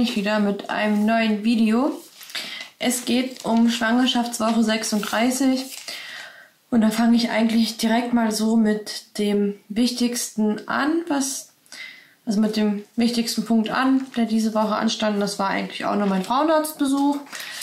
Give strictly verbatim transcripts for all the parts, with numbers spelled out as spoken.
ich wieder mit einem neuen Video. Es geht um Schwangerschaftswoche sechsunddreißig und da fange ich eigentlich direkt mal so mit dem Wichtigsten an, was also mit dem wichtigsten Punkt an, der diese Woche anstand. Das war eigentlich auch nur mein Frauenarztbesuch.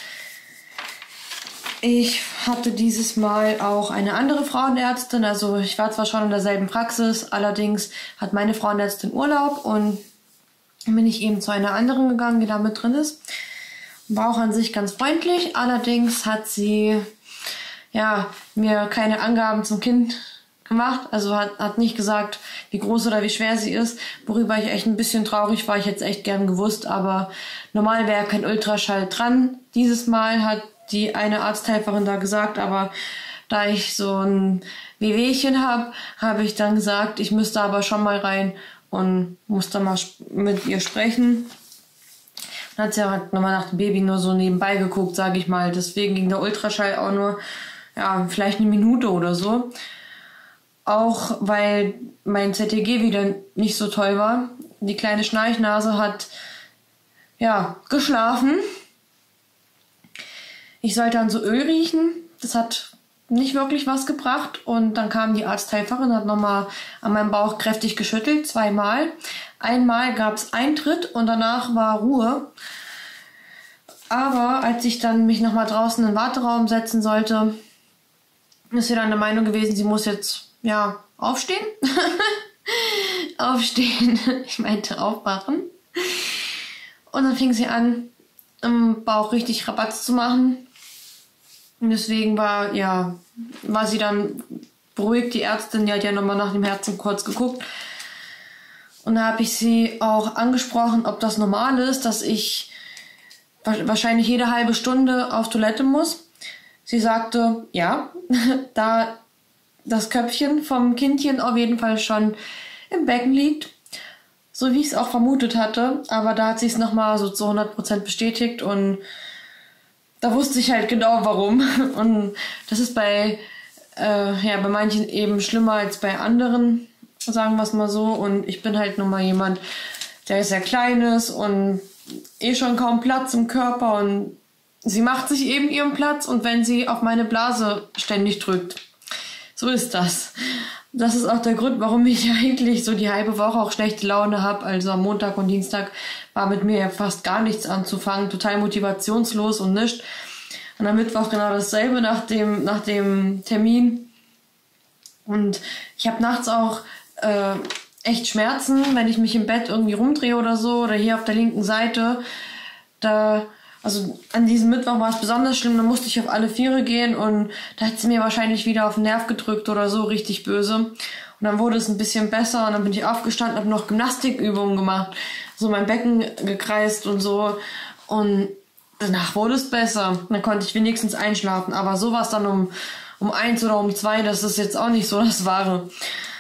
Ich hatte dieses Mal auch eine andere Frauenärztin, also ich war zwar schon in derselben Praxis, allerdings hat meine Frauenärztin Urlaub und bin ich eben zu einer anderen gegangen, die da mit drin ist. War auch an sich ganz freundlich, allerdings hat sie ja mir keine Angaben zum Kind gemacht, also hat, hat nicht gesagt, wie groß oder wie schwer sie ist, worüber ich echt ein bisschen traurig war. Ich hätte es echt gern gewusst, aber normal wäre kein Ultraschall dran. Dieses Mal hat die eine Arzthelferin da gesagt, aber da ich so ein Wehwehchen habe, habe ich dann gesagt, ich müsste aber schon mal rein und musste mal mit ihr sprechen. Dann hat sie halt nochmal nach dem Baby nur so nebenbei geguckt, sage ich mal. Deswegen ging der Ultraschall auch nur, ja, vielleicht eine Minute oder so. Auch weil mein Z T G wieder nicht so toll war. Die kleine Schnarchnase hat, ja, geschlafen. Ich sollte dann so Öl riechen. Das hat nicht wirklich was gebracht. Und dann kam die Arzthelferin, hat nochmal an meinem Bauch kräftig geschüttelt, zweimal. Einmal gab es Eintritt und danach war Ruhe. Aber als ich dann mich nochmal draußen in den Warteraum setzen sollte, ist sie dann der Meinung gewesen, sie muss jetzt, ja, aufstehen. Aufstehen. Ich meinte aufwachen. Und dann fing sie an, im Bauch richtig Rabatz zu machen. Und deswegen war, ja, war sie dann beruhigt, die Ärztin, die hat ja nochmal nach dem Herzen kurz geguckt. Und da habe ich sie auch angesprochen, ob das normal ist, dass ich wahrscheinlich jede halbe Stunde auf Toilette muss. Sie sagte, ja, da das Köpfchen vom Kindchen auf jeden Fall schon im Becken liegt. So wie ich es auch vermutet hatte. Aber da hat sie es nochmal so zu hundert Prozent bestätigt und da wusste ich halt genau warum. Und das ist bei, äh, ja, bei manchen eben schlimmer als bei anderen, sagen wir es mal so. Und ich bin halt nun mal jemand, der sehr klein ist und eh schon kaum Platz im Körper. Und sie macht sich eben ihren Platz und wenn sie auf meine Blase ständig drückt. So ist das. Das ist auch der Grund, warum ich eigentlich so die halbe Woche auch schlechte Laune habe. Also am Montag und Dienstag war mit mir ja fast gar nichts anzufangen. Total motivationslos und nichts. Und am Mittwoch genau dasselbe nach dem, nach dem Termin. Und ich habe nachts auch äh, echt Schmerzen, wenn ich mich im Bett irgendwie rumdrehe oder so. Oder hier auf der linken Seite. Da... Also an diesem Mittwoch war es besonders schlimm, da musste ich auf alle Viere gehen und da hat sie mir wahrscheinlich wieder auf den Nerv gedrückt oder so, richtig böse. Und dann wurde es ein bisschen besser und dann bin ich aufgestanden, habe noch Gymnastikübungen gemacht, so mein Becken gekreist und so und danach wurde es besser. Dann konnte ich wenigstens einschlafen, aber sowas dann um, um eins oder um zwei, das ist jetzt auch nicht so das Wahre.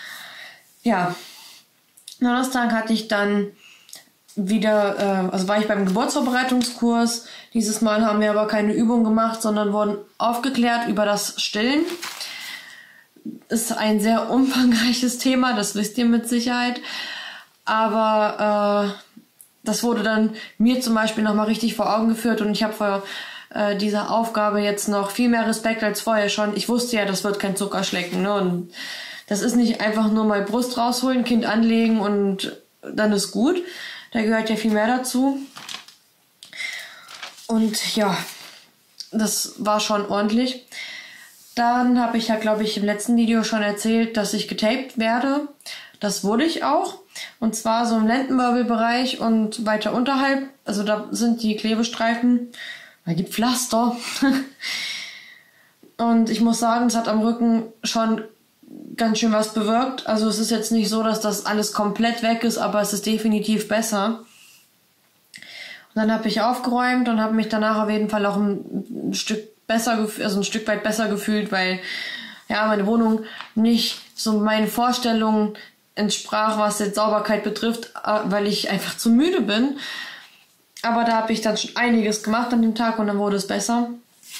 Ja, Donnerstag hatte ich dann wieder, äh, also war ich beim Geburtsvorbereitungskurs. Dieses Mal haben wir aber keine Übung gemacht, sondern wurden aufgeklärt über das Stillen. Ist ein sehr umfangreiches Thema, das wisst ihr mit Sicherheit. Aber äh, das wurde dann mir zum Beispiel nochmal richtig vor Augen geführt und ich habe vor äh, dieser Aufgabe jetzt noch viel mehr Respekt als vorher schon. Ich wusste ja, das wird kein Zuckerschlecken, ne? Und das ist nicht einfach nur mal Brust rausholen, Kind anlegen und dann ist gut. Da gehört ja viel mehr dazu. Und ja, das war schon ordentlich. Dann habe ich ja, glaube ich, im letzten Video schon erzählt, dass ich getaped werde. Das wurde ich auch. Und zwar so im Lendenwirbelbereich und weiter unterhalb. Also da sind die Klebestreifen, da gibt Pflaster. Und ich muss sagen, es hat am Rücken schon ganz schön was bewirkt. Also es ist jetzt nicht so, dass das alles komplett weg ist, aber es ist definitiv besser. Und dann habe ich aufgeräumt und habe mich danach auf jeden Fall auch ein Stück besser, also ein Stück weit besser gefühlt, weil ja meine Wohnung nicht so meinen Vorstellungen entsprach, was jetzt Sauberkeit betrifft, weil ich einfach zu müde bin. Aber da habe ich dann schon einiges gemacht an dem Tag und dann wurde es besser.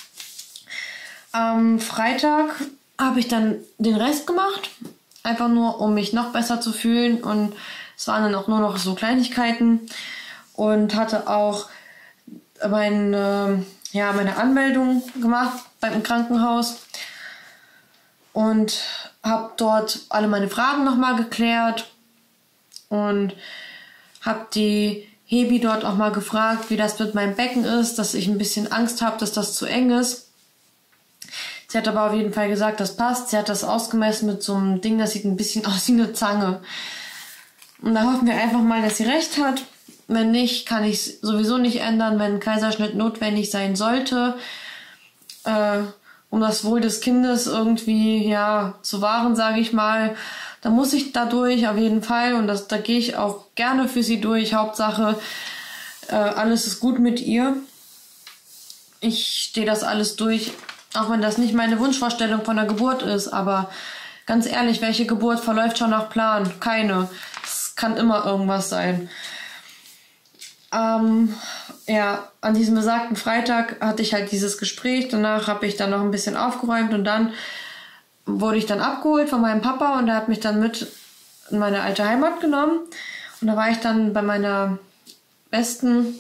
Am Freitag habe ich dann den Rest gemacht, einfach nur, um mich noch besser zu fühlen und es waren dann auch nur noch so Kleinigkeiten und hatte auch meine, ja, meine Anmeldung gemacht beim Krankenhaus und habe dort alle meine Fragen nochmal geklärt und habe die Hebi dort auch mal gefragt, wie das mit meinem Becken ist, dass ich ein bisschen Angst habe, dass das zu eng ist. Sie hat aber auf jeden Fall gesagt, das passt. Sie hat das ausgemessen mit so einem Ding, das sieht ein bisschen aus wie eine Zange. Und da hoffen wir einfach mal, dass sie recht hat. Wenn nicht, kann ich es sowieso nicht ändern, wenn ein Kaiserschnitt notwendig sein sollte, äh, um das Wohl des Kindes irgendwie ja zu wahren, sage ich mal. Da muss ich da durch, auf jeden Fall. Und das, da gehe ich auch gerne für sie durch. Hauptsache, äh, alles ist gut mit ihr. Ich stehe das alles durch, auch wenn das nicht meine Wunschvorstellung von der Geburt ist. Aber ganz ehrlich, welche Geburt verläuft schon nach Plan? Keine. Es kann immer irgendwas sein. Ähm, ja, an diesem besagten Freitag hatte ich halt dieses Gespräch. Danach habe ich dann noch ein bisschen aufgeräumt und dann wurde ich dann abgeholt von meinem Papa und der hat mich dann mit in meine alte Heimat genommen. Und da war ich dann bei meiner Besten.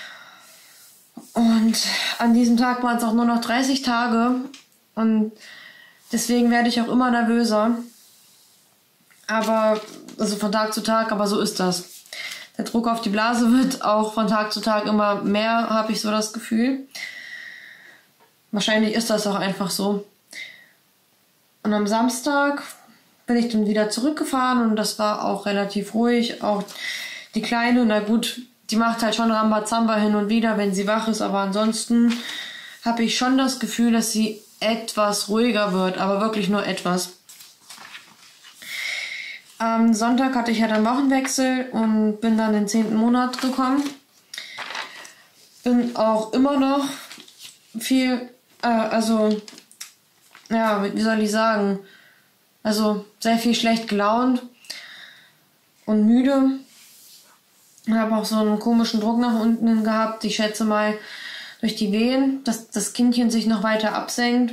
Und an diesem Tag waren es auch nur noch dreißig Tage. Und deswegen werde ich auch immer nervöser. Aber, also von Tag zu Tag, aber so ist das. Der Druck auf die Blase wird auch von Tag zu Tag immer mehr, habe ich so das Gefühl. Wahrscheinlich ist das auch einfach so. Und am Samstag bin ich dann wieder zurückgefahren und das war auch relativ ruhig. Auch die Kleine, na gut, die macht halt schon Rambazamba hin und wieder, wenn sie wach ist. Aber ansonsten habe ich schon das Gefühl, dass sie etwas ruhiger wird, aber wirklich nur etwas. Am Sonntag hatte ich ja dann Wochenwechsel und bin dann in den zehnten Monat gekommen. Bin auch immer noch viel, äh, also, ja, wie soll ich sagen, also sehr viel schlecht gelaunt und müde. Ich habe auch so einen komischen Druck nach unten gehabt. Ich schätze mal durch die Wehen, dass das Kindchen sich noch weiter absenkt.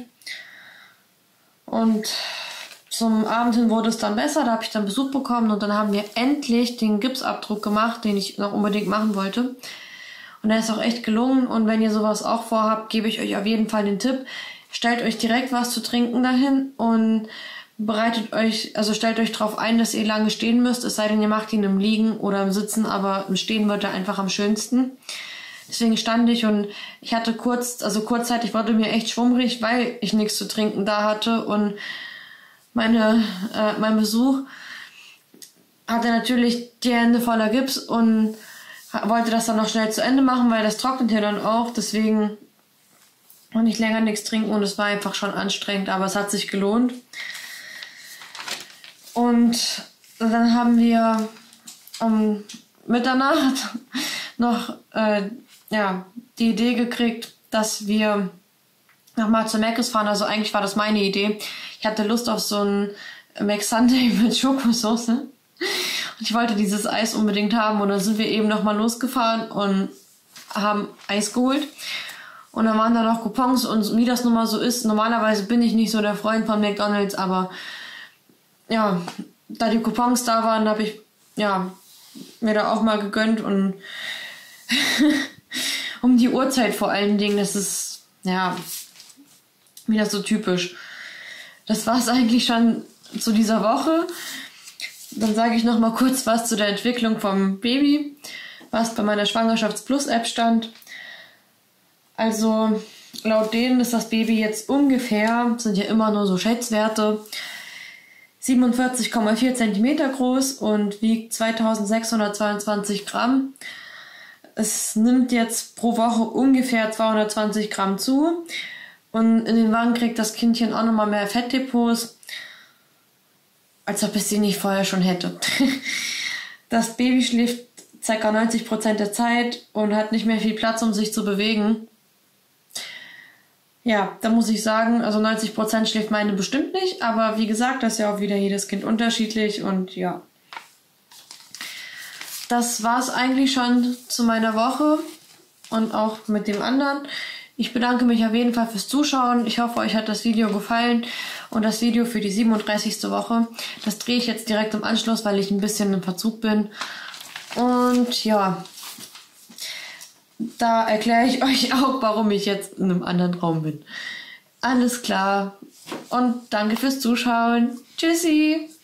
Und zum Abend hin wurde es dann besser, da habe ich dann Besuch bekommen und dann haben wir endlich den Gipsabdruck gemacht, den ich noch unbedingt machen wollte. Und der ist auch echt gelungen und wenn ihr sowas auch vorhabt, gebe ich euch auf jeden Fall den Tipp, stellt euch direkt was zu trinken dahin und bereitet euch, also stellt euch darauf ein, dass ihr lange stehen müsst, es sei denn, ihr macht ihn im Liegen oder im Sitzen, aber im Stehen wird er einfach am schönsten. Deswegen stand ich und ich hatte kurz, also kurzzeitig wurde mir echt schwummrig, weil ich nichts zu trinken da hatte und Meine, äh, mein Besuch hatte natürlich die Hände voller Gips und wollte das dann noch schnell zu Ende machen, weil das trocknet ja dann auch. Deswegen auch nicht länger nichts trinken und es war einfach schon anstrengend, aber es hat sich gelohnt. Und dann haben wir um Mitternacht noch äh, ja, die Idee gekriegt, dass wir nochmal zu Mc's fahren. Also eigentlich war das meine Idee. Ich hatte Lust auf so ein McSunday mit Schokosauce. Und ich wollte dieses Eis unbedingt haben. Und dann sind wir eben nochmal losgefahren und haben Eis geholt. Und dann waren da noch Coupons. Und wie das nun mal so ist, normalerweise bin ich nicht so der Freund von McDonald's. Aber ja, da die Coupons da waren, habe ich ja mir da auch mal gegönnt. Und um die Uhrzeit vor allen Dingen, das ist ja wieder so typisch. Das war es eigentlich schon zu dieser Woche. Dann sage ich noch mal kurz was zu der Entwicklung vom Baby, was bei meiner Schwangerschafts-Plus-App stand. Also laut denen ist das Baby jetzt ungefähr, sind ja immer nur so Schätzwerte, siebenundvierzig Komma vier Zentimeter groß und wiegt zweitausendsechshundertzweiundzwanzig Gramm. Es nimmt jetzt pro Woche ungefähr zweihundertzwanzig Gramm zu. Und in den Wangen kriegt das Kindchen auch nochmal mehr Fettdepots, als ob es sie nicht vorher schon hätte. Das Baby schläft ca. neunzig Prozent der Zeit und hat nicht mehr viel Platz, um sich zu bewegen. Ja, da muss ich sagen, also neunzig Prozent schläft meine bestimmt nicht, aber wie gesagt, das ist ja auch wieder jedes Kind unterschiedlich und ja. Das war es eigentlich schon zu meiner Woche und auch mit dem anderen. Ich bedanke mich auf jeden Fall fürs Zuschauen. Ich hoffe, euch hat das Video gefallen und das Video für die siebenunddreißigste Woche. Das drehe ich jetzt direkt im Anschluss, weil ich ein bisschen im Verzug bin. Und ja, da erkläre ich euch auch, warum ich jetzt in einem anderen Raum bin. Alles klar. Und danke fürs Zuschauen. Tschüssi.